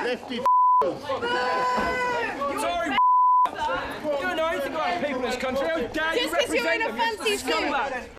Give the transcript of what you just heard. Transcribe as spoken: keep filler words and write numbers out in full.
lefty Sorry, you don't know anything about people in this country. How dare you Just because you're in represent a them? fancy suit.